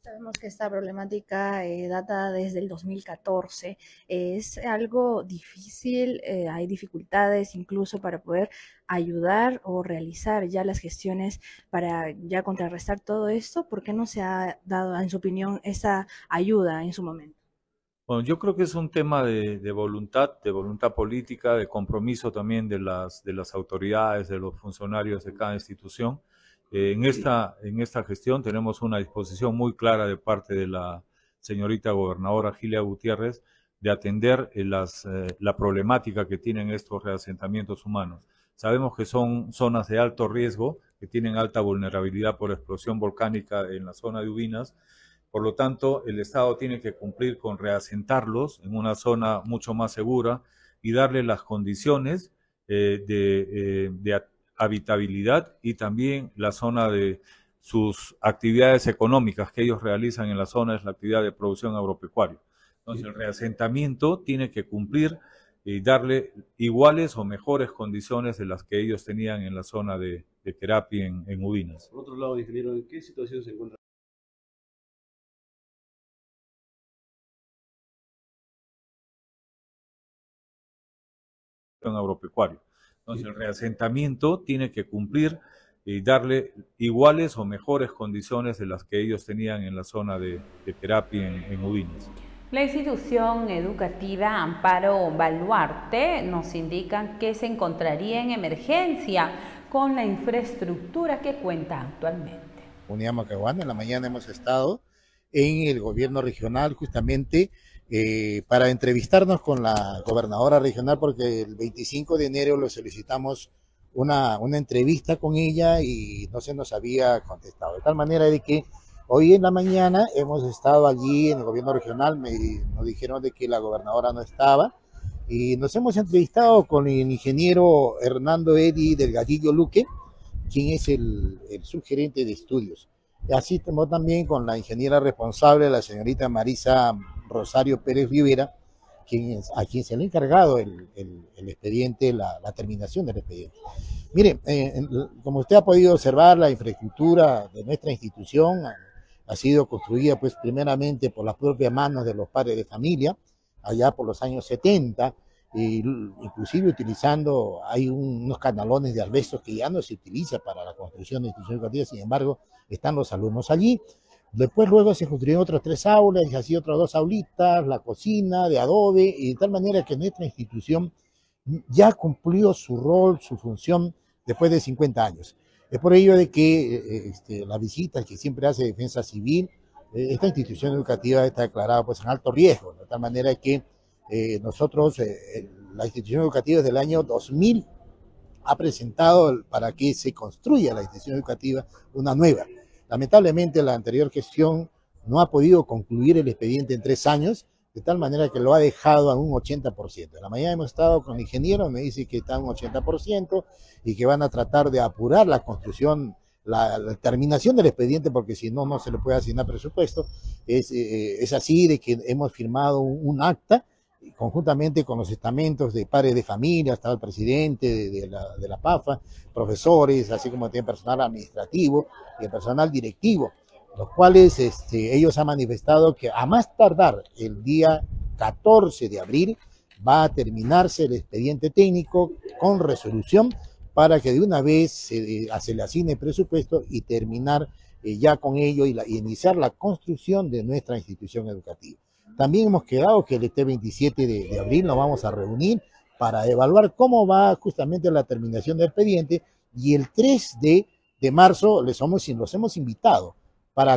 Sabemos que esta problemática data desde el 2014. Es algo difícil, hay dificultades incluso para poder ayudar o realizar ya las gestiones para ya contrarrestar todo esto. ¿Por qué no se ha dado, en su opinión, esa ayuda en su momento? Bueno, yo creo que es un tema de voluntad política, de compromiso también de las autoridades, de los funcionarios de cada institución. En esta gestión tenemos una disposición muy clara de parte de la señorita gobernadora Gilia Gutiérrez de atender la problemática que tienen estos reasentamientos humanos. Sabemos que son zonas de alto riesgo, que tienen alta vulnerabilidad por explosión volcánica en la zona de Ubinas. Por lo tanto, el Estado tiene que cumplir con reasentarlos en una zona mucho más segura y darle las condiciones de habitabilidad y también la zona de sus actividades económicas que ellos realizan en la zona es la actividad de producción agropecuaria. Entonces, el reasentamiento tiene que cumplir y darle iguales o mejores condiciones de las que ellos tenían en la zona de Querapi en Ubinas. Por otro lado, ingeniero, ¿en qué situación se encuentra agropecuario? Entonces, el reasentamiento tiene que cumplir y darle iguales o mejores condiciones de las que ellos tenían en la zona de Querapi en Ubinas. La institución educativa Amparo Baluarte nos indica que se encontraría en emergencia con la infraestructura que cuenta actualmente. Unidad Macahuana, en la mañana hemos estado en el gobierno regional justamente para entrevistarnos con la gobernadora regional porque el 25 de enero le solicitamos una entrevista con ella y no se nos había contestado. De tal manera de que hoy en la mañana hemos estado allí en el gobierno regional, nos dijeron de que la gobernadora no estaba y nos hemos entrevistado con el ingeniero Hernando Edi Delgadillo Luque, quien es el subgerente de estudios. Así también con la ingeniera responsable, la señorita Marisa Rosario Pérez Rivera, a quien se le ha encargado el expediente, la terminación del expediente. Mire, como usted ha podido observar, la infraestructura de nuestra institución ha sido construida pues primeramente por las propias manos de los padres de familia, allá por los años 70, inclusive utilizando, hay unos canalones de asbestos que ya no se utiliza para la construcción de instituciones educativas, sin embargo, están los alumnos allí. Después luego se construyeron otras 3 aulas, y así otras 2 aulitas, la cocina de adobe, y de tal manera que nuestra institución ya cumplió su rol, su función, después de 50 años. Es por ello de que la visita que siempre hace Defensa Civil, esta institución educativa está declarada pues en alto riesgo, de tal manera que nosotros, la institución educativa desde el año 2000 ha presentado para que se construya la institución educativa una nueva. Lamentablemente la anterior gestión no ha podido concluir el expediente en 3 años, de tal manera que lo ha dejado a un 80%. En la mañana hemos estado con el ingeniero, me dice que está a un 80% y que van a tratar de apurar la construcción, la terminación del expediente, porque si no, no se le puede asignar presupuesto. Es así de que hemos firmado un acta conjuntamente con los estamentos de padres de familia, estaba el presidente de la PAFA, profesores, así como también personal administrativo y el personal directivo, los cuales ellos han manifestado que a más tardar el día 14 de abril va a terminarse el expediente técnico con resolución para que de una vez se le asigne presupuesto y terminar ya con ello y iniciar la construcción de nuestra institución educativa. También hemos quedado que el 27 de abril nos vamos a reunir para evaluar cómo va justamente la terminación del expediente y el 3 de marzo los hemos invitado para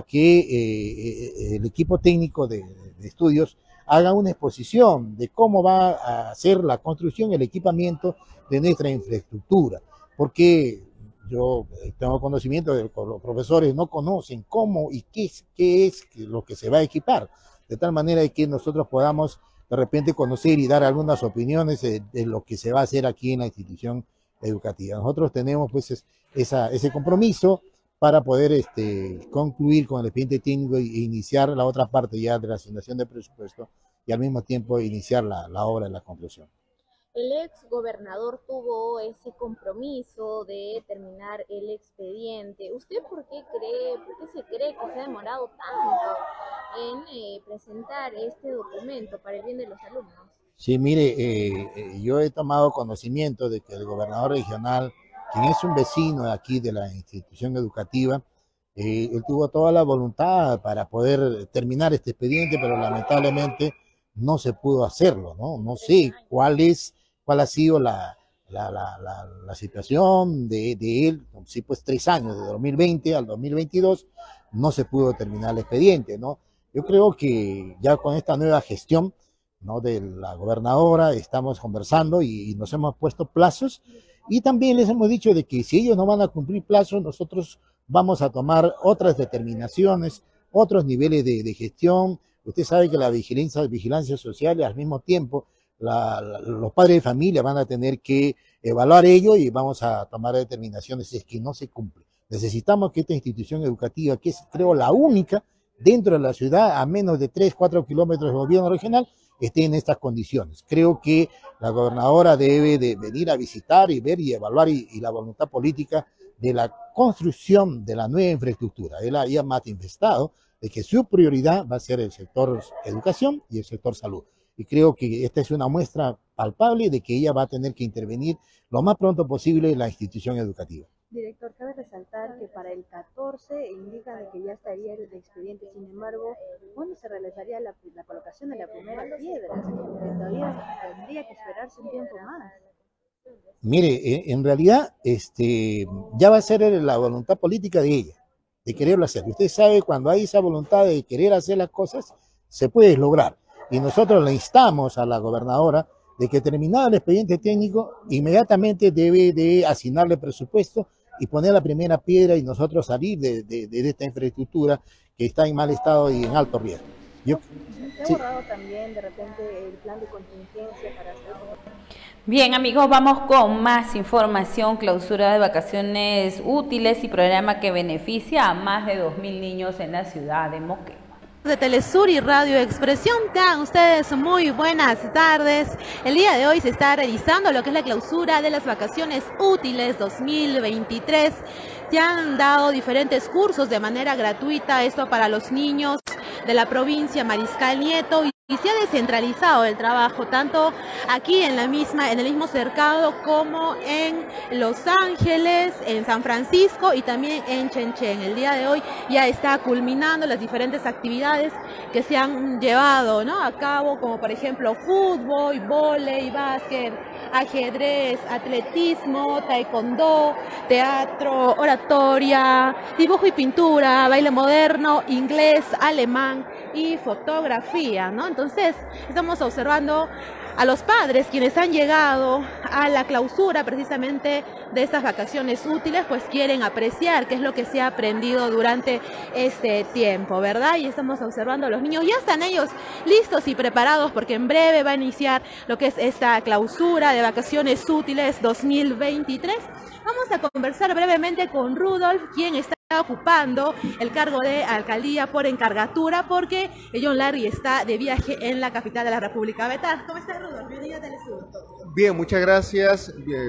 que el equipo técnico de estudios haga una exposición de cómo va a ser la construcción y el equipamiento de nuestra infraestructura, porque yo tengo conocimiento de que los profesores no conocen cómo y qué es lo que se va a equipar, de tal manera que nosotros podamos de repente conocer y dar algunas opiniones de lo que se va a hacer aquí en la institución educativa. Nosotros tenemos pues ese compromiso para poder concluir con el expediente técnico e iniciar la otra parte ya de la asignación de presupuesto y al mismo tiempo iniciar la obra de la conclusión. El ex gobernador tuvo ese compromiso de terminar el expediente. ¿Usted por qué se cree que se ha demorado tanto en presentar este documento para el bien de los alumnos? Sí, mire, yo he tomado conocimiento de que el gobernador regional, quien es un vecino de aquí de la institución educativa, él tuvo toda la voluntad para poder terminar este expediente, pero lamentablemente no se pudo hacerlo, ¿no? No sé cuál ha sido la situación de él. Sí, pues 3 años, de 2020 al 2022, no se pudo terminar el expediente, ¿no? Yo creo que ya con esta nueva gestión, ¿no?, de la gobernadora, estamos conversando y nos hemos puesto plazos, y también les hemos dicho de que si ellos no van a cumplir plazos, nosotros vamos a tomar otras determinaciones, otros niveles de gestión. Usted sabe que la vigilancia social, y al mismo tiempo los padres de familia van a tener que evaluar ello, y vamos a tomar determinaciones si es que no se cumple. Necesitamos que esta institución educativa, que es, creo, la única dentro de la ciudad, a menos de 3-4 kilómetros del gobierno regional, esté en estas condiciones. Creo que la gobernadora debe de venir a visitar y ver y evaluar y la voluntad política de la construcción de la nueva infraestructura. Él había manifestado de que su prioridad va a ser el sector educación y el sector salud. Y creo que esta es una muestra palpable de que ella va a tener que intervenir lo más pronto posible en la institución educativa. Director, cabe resaltar que para el 14 indican de que ya estaría el expediente. Sin embargo, ¿cuándo se realizaría la colocación de la primera piedra? Que todavía tendría que esperarse un tiempo más. Mire, en realidad ya va a ser la voluntad política de ella, de quererlo hacer. Usted sabe, cuando hay esa voluntad de querer hacer las cosas, se puede lograr. Y nosotros le instamos a la gobernadora de que, terminado el expediente técnico, inmediatamente debe de asignarle presupuesto y poner la primera piedra, y nosotros salir de esta infraestructura que está en mal estado y en alto riesgo. ¿Se ha borrado también de repente el plan de contingencia para hacer? Bien, amigos, vamos con más información. Clausura de vacaciones útiles y programa que beneficia a más de 2.000 niños en la ciudad de Moquegua. De Telesur y Radio Expresión, tengan ustedes muy buenas tardes. El día de hoy se está realizando lo que es la clausura de las vacaciones útiles 2023. Ya han dado diferentes cursos de manera gratuita, esto para los niños de la provincia Mariscal Nieto, y se ha descentralizado el trabajo tanto aquí en el mismo cercado como en Los Ángeles, en San Francisco y también en Chenchen. El día de hoy ya está culminando las diferentes actividades que se han llevado, ¿no?, a cabo, como por ejemplo fútbol, vóley, básquet, ajedrez, atletismo, taekwondo, teatro, oratoria, dibujo y pintura, baile moderno, inglés, alemán y fotografía, ¿no? Entonces, estamos observando a los padres quienes han llegado a la clausura precisamente de estas vacaciones útiles, pues quieren apreciar qué es lo que se ha aprendido durante este tiempo, ¿verdad? Y estamos observando a los niños, ya están ellos listos y preparados porque en breve va a iniciar lo que es esta clausura de vacaciones útiles 2023. Vamos a conversar brevemente con Rudolf, quien está ocupando el cargo de alcaldía por encargatura, porque John Larry está de viaje en la capital de la República. Betar, ¿cómo estás, Rudolf? Bienvenido a Telesur. Bien, muchas gracias.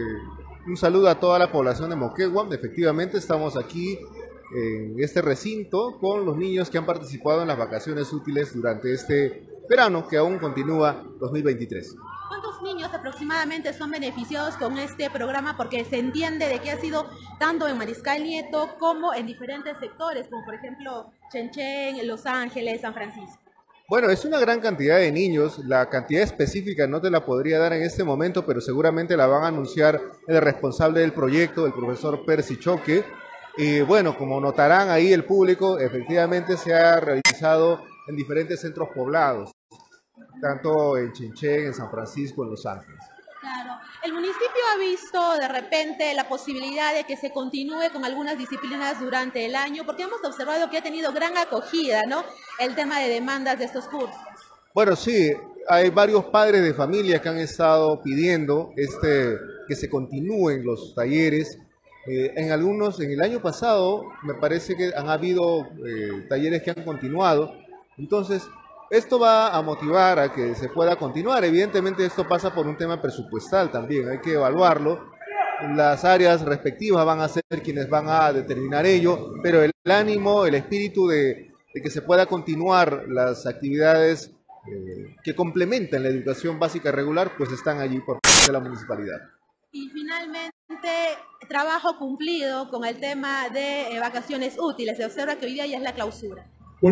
Un saludo a toda la población de Moquegua. Efectivamente, estamos aquí en este recinto con los niños que han participado en las vacaciones útiles durante este verano que aún continúa 2023. ¿Cuántos niños aproximadamente son beneficiados con este programa? Porque se entiende de que ha sido tanto en Mariscal Nieto como en diferentes sectores, como por ejemplo Chenchen, Los Ángeles, San Francisco. Bueno, es una gran cantidad de niños. La cantidad específica no te la podría dar en este momento, pero seguramente la van a anunciar el responsable del proyecto, el profesor Percy Choque. Y bueno, como notarán ahí el público, efectivamente se ha realizado en diferentes centros poblados, tanto en Chenchen, en San Francisco, en Los Ángeles. Claro. ¿El municipio ha visto de repente la posibilidad de que se continúe con algunas disciplinas durante el año? Porque hemos observado que ha tenido gran acogida, ¿no?, el tema de demandas de estos cursos. Bueno, sí, hay varios padres de familia que han estado pidiendo que se continúen los talleres. En el año pasado me parece que han habido talleres que han continuado. Entonces, Esto va a motivar a que se pueda continuar. Evidentemente esto pasa por un tema presupuestal también, hay que evaluarlo. Las áreas respectivas van a ser quienes van a determinar ello, pero el ánimo, el espíritu de que se pueda continuar las actividades que complementan la educación básica regular, pues están allí por parte de la municipalidad. Y finalmente, trabajo cumplido con el tema de vacaciones útiles. Se observa que hoy día ya es la clausura.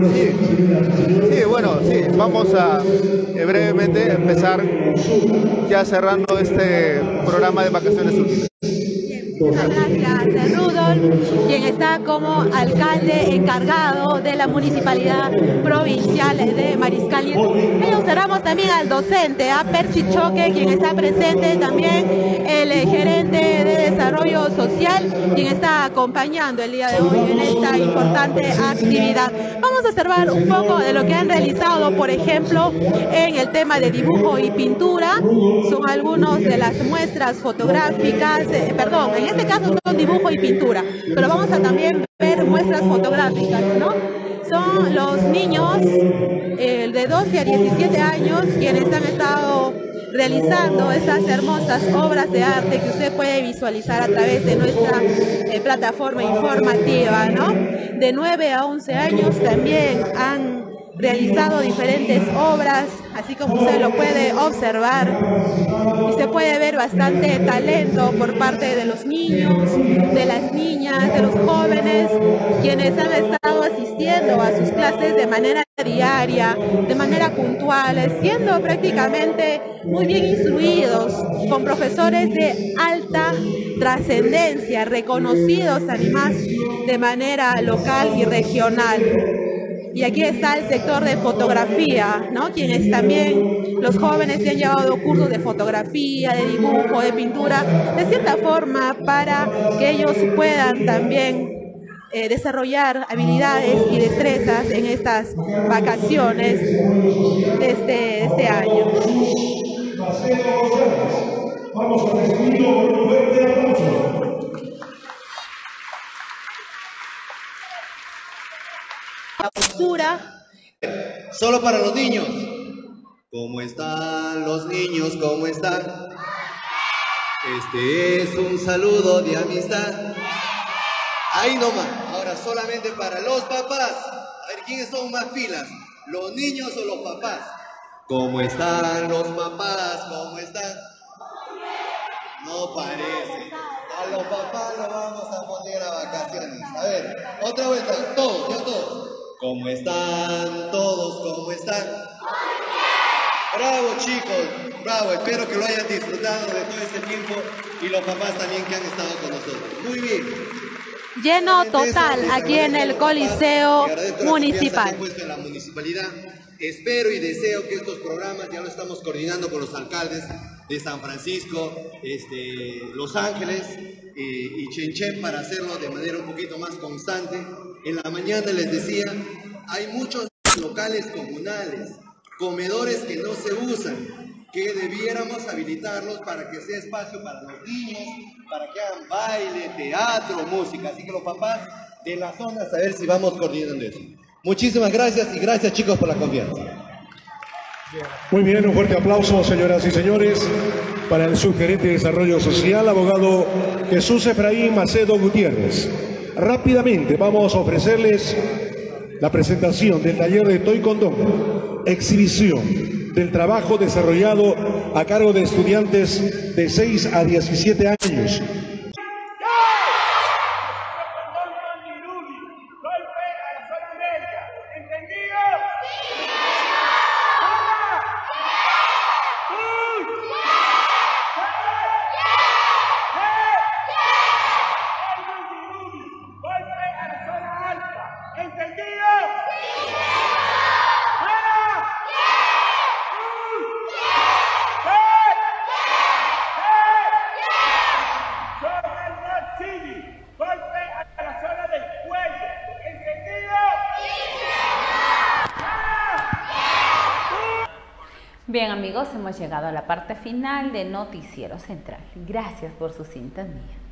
Sí, bueno, sí, vamos a brevemente empezar ya cerrando este programa de vacaciones útiles. Muchas gracias, Rudolf, quien está como alcalde encargado de la Municipalidad Provincial de Mariscal. Y observamos también al docente, a Percy Choque, quien está presente, también el gerente de Desarrollo Social, quien está acompañando el día de hoy en esta importante actividad. Vamos a observar un poco de lo que han realizado, por ejemplo, en el tema de dibujo y pintura. Son algunas de las muestras fotográficas, en este caso son dibujo y pintura, pero vamos a también ver muestras fotográficas, ¿no? Son los niños de 12 a 17 años quienes han estado realizando estas hermosas obras de arte que usted puede visualizar a través de nuestra plataforma informativa, ¿no? De 9 a 11 años también han realizado diferentes obras, así como usted lo puede observar, y se puede ver bastante talento por parte de los niños, de las niñas, de los jóvenes, quienes han estado asistiendo a sus clases de manera diaria, de manera puntual, siendo prácticamente muy bien instruidos, con profesores de alta trascendencia, reconocidos además de manera local y regional. Y aquí está el sector de fotografía, ¿no? Quienes también, los jóvenes se han llevado cursos de fotografía, de dibujo, de pintura, de cierta forma para que ellos puedan también desarrollar habilidades y destrezas en estas vacaciones de este año. Vamos a recibirlo con un fuerte aplauso. Solo para los niños. ¿Cómo están los niños? ¿Cómo están? Este es un saludo de amistad. Ahí nomás. Ahora solamente para los papás. A ver, ¿quiénes son más filas? ¿Los niños o los papás? ¿Cómo están los papás? ¿Cómo están? No parece. A los papás los vamos a poner a vacaciones. A ver, otra vuelta. Todos, yo todos. ¿Cómo están todos? ¿Cómo están? Bravo, chicos, bravo, espero que lo hayan disfrutado de todo este tiempo y los papás también que han estado con nosotros. Muy bien. Lleno total aquí en el Coliseo Municipal. En la municipalidad. Espero y deseo que estos programas ya lo estamos coordinando con los alcaldes de San Francisco, Los Ángeles y Chenchen para hacerlo de manera un poquito más constante. En la mañana les decía, hay muchos locales comunales, comedores que no se usan, que debiéramos habilitarlos para que sea espacio para los niños, para que hagan baile, teatro, música. Así que los papás de la zona, a ver si vamos coordinando eso. Muchísimas gracias y gracias, chicos, por la confianza. Muy bien, un fuerte aplauso, señoras y señores, para el subgerente de Desarrollo Social, abogado Jesús Efraín Macedo Gutiérrez. Rápidamente vamos a ofrecerles la presentación del taller de Taekwondo, exhibición del trabajo desarrollado a cargo de estudiantes de 6 a 17 años. Bien amigos, hemos llegado a la parte final de Noticiero Central. Gracias por su sintonía.